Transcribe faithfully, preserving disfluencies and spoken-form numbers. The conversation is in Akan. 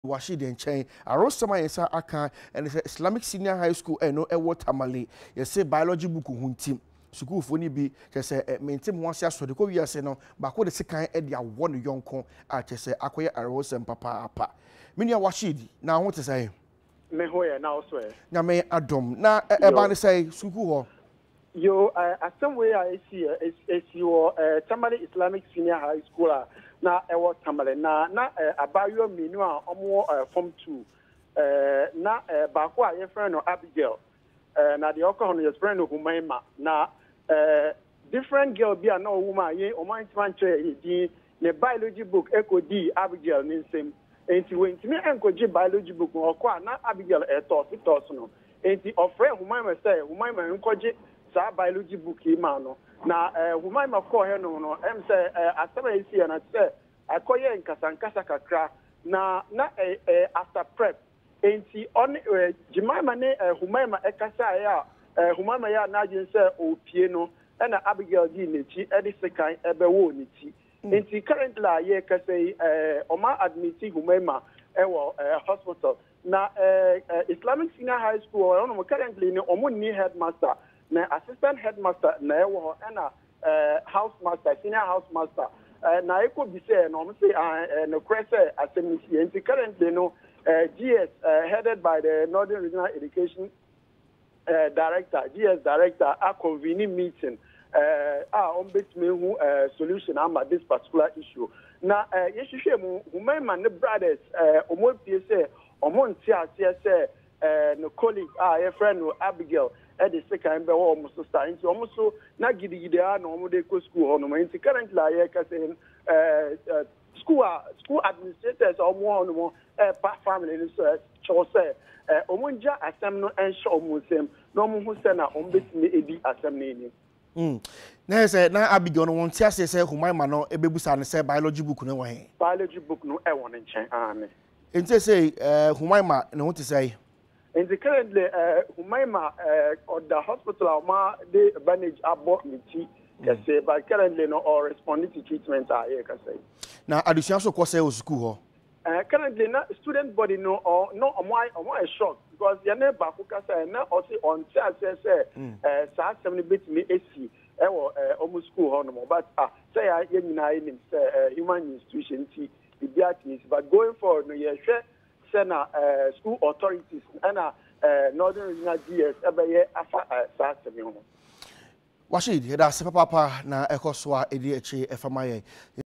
Washi den chain. Arosama yesa aka and Islamic Senior High School and no ewo tamale. You say biology book huntim. School for ni bi just say maintain one sia so de ko wi ase no ba ko de sekan e dia wo no yonko a che say akoye arosam papa apa. Mini Washidi na ho te say me hoye na also e. Na me adom na e ba ne say school ho. Yo asem we a esi esi wo Tamale Islamic Senior High School a na ewo Tamale na na abayo minu a omo form two na ba ko a ye friend no Abigail na de okọ no ye friend no Humaima na different girl bi a na woman ye o man man che di ne biology book ekodi Abigail ni nsem enti we ntimi enkoji biology book okọ na Abigail eto fitos no enti ofre Humaima say Humaima enkoji sa biology book ma no na eh woman ma call he no no em say asema isi na say akoye nkasa nkasa kakra na na eh after prep enti on Jemima ne Humaima ekasa ya Humaima ya na jin say opie no na Abigail di nechi edi sekan ebe wo nechi enti currently ye kase eh oma admiti Humaima ewo hospital na Islamic Senior High School ono currently ni omo ni headmaster na assistant headmaster na ewo na house master senior house master na eko bi say no me say no crese assembly enti currently no G S headed by the Northern Regional Education Director G S director are convening meeting ah on between who solution about this particular issue na yehwehwe mu Humaima ne brothers omo pie say omo nti ase say no colleague ah your friend no Abigail at the second be almost starting to almost so na gidigide a no mo dey go school no enti currently I ka say uh school school administrators or more no more eh family so cho say eh omonja asem no ensho omonsem no mo hu say na ombetimi edi asem na eni mm na say na Abigail no won ti ase say Humaima no ebebusa ne say biology book no wo he biology book no e won nchen ame enti say eh Humaima ne ho ti say in the currently uh Humaima uh at the hospital ma they bandage abo miti yes but currently no or responding to treatment ah here can say na addition so ko say school ho uh currently na student body no or no omo omo a shock because your neighbor ko ka say na o say on say say uh sa seven bit me ac e wo omo school ho no but ah say ya nyina ni human institution ti biatis but going forward no ye hwe Sena uh, school authorities and uh, Northern Regional G S ebe afa sa asemi ho. Washid, da se papa na ekoswa edi echi efamaye.